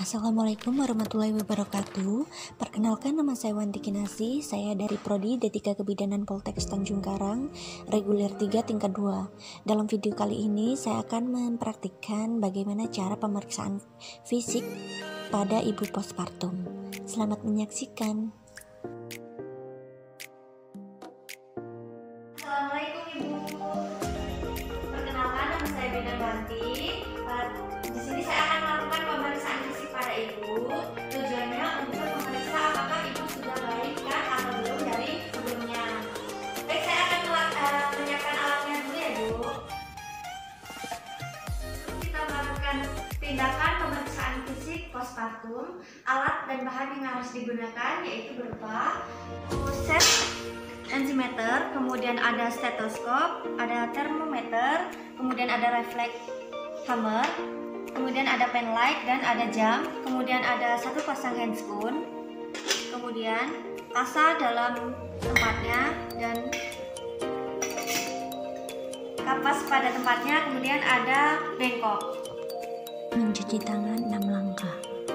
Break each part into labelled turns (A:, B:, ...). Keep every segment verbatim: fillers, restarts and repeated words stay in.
A: Assalamualaikum warahmatullahi wabarakatuh. Perkenalkan, nama saya Wanti Kinasi. Saya dari Prodi D tiga Kebidanan Poltekkes Tanjung Karang, reguler tiga tingkat dua. Dalam video kali ini saya akan mempraktikkan bagaimana cara pemeriksaan fisik pada ibu postpartum. Selamat menyaksikan.
B: Assalamualaikum Ibu. Perkenalkan, nama saya Bina Banti. Di sini saya akan melakukan pemeriksaan fisik pada ibu. Tujuannya untuk memeriksa apakah ibu sudah baik kan atau belum dari sebelumnya. Baik, saya akan uh, menyiapkan alatnya dulu ya Bu. Kita melakukan tindakan pemeriksaan fisik postpartum. Alat dan bahan yang harus digunakan yaitu berupa set tensimeter, kemudian ada stetoskop, ada termometer, kemudian ada refleks hammer, kemudian ada pen light dan ada jam, kemudian ada satu pasang handscoon, kemudian kasa dalam tempatnya dan kapas pada tempatnya, kemudian ada bengkok.
A: Mencuci tangan enam langkah.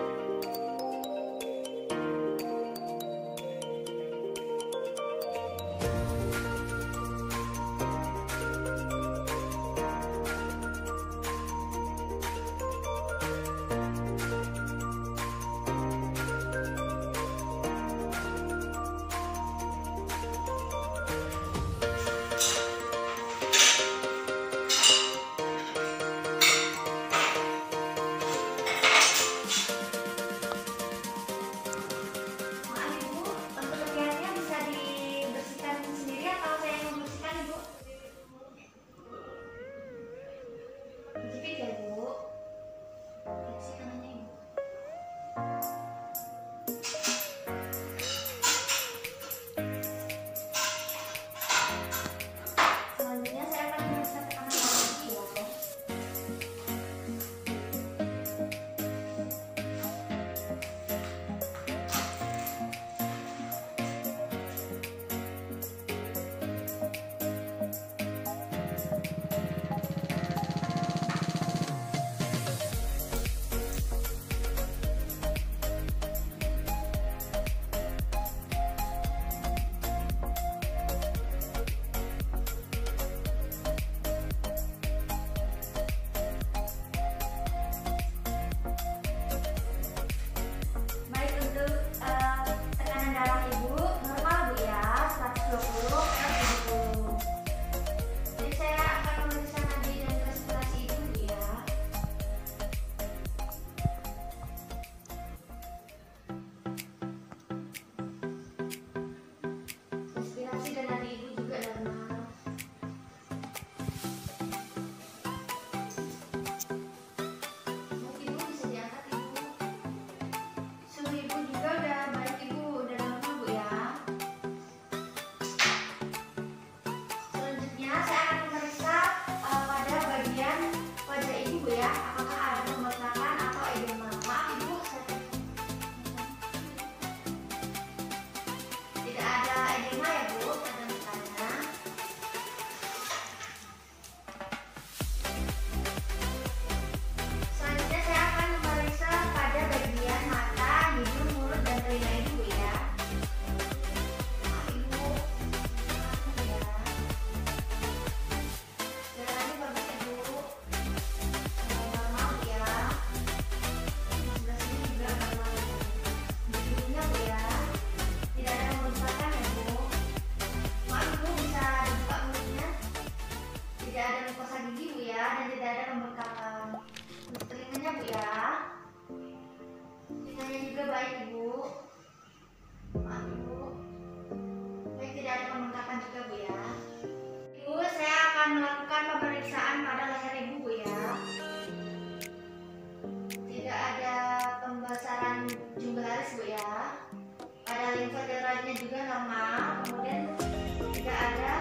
B: Juga normal, kemudian tidak ada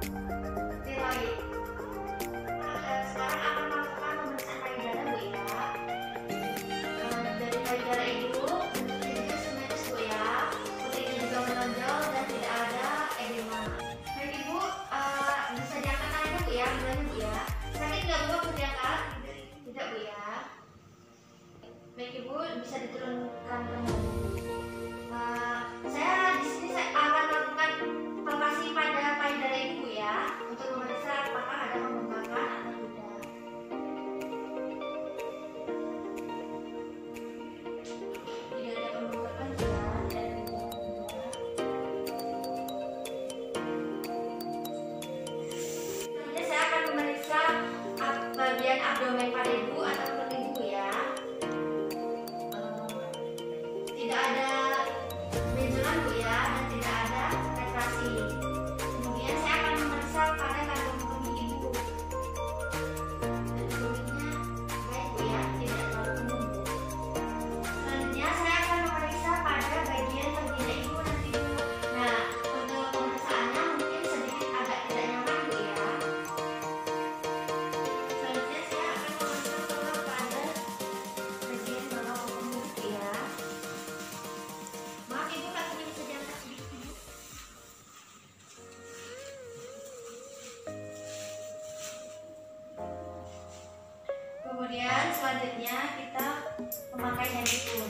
B: tiroid. Sekarang akan melakukan pemeriksaan payudara Bu ya. Dari payudara ibu bentuknya juga simetris Bu ya, putihnya juga menonjol dan tidak ada edema. Baik Ibu, uh, bisa diangkat tangannya Bu ya, bilangnya Bu ya. Sakit nggak Bu waktu diangkat? Tidak Bu ya. Baik Ibu. ibu bisa diturunkan kembali. Uh, saya di sini saya akan melakukan palpasi pada payudara ibu ya, untuk memeriksa apakah ada pembengkakan atau tidak. Tidak ada pembengkakan ya, dan selanjutnya saya akan memeriksa bagian abdomen pada ibu atau perut ibu ya. Uh, tidak ada benjolan bu ya, dan tidak ada penetrasi. Kemudian saya akan memeriksa pada kandung kemih ibu. Kandung kemihnya baik bu ya, tidak terlalu umum bu. Selanjutnya saya akan memeriksa pada bagian vagina ibu nanti bu. Nah, untuk pemeriksaannya mungkin sedikit agak tidak nyaman bu ya. Selanjutnya saya akan memeriksa pada bagian bawah kemih bu ya. Maaf ibu, kakinya bisa diangkat sedikit ibu. Kemudian selanjutnya kita memakai handphone.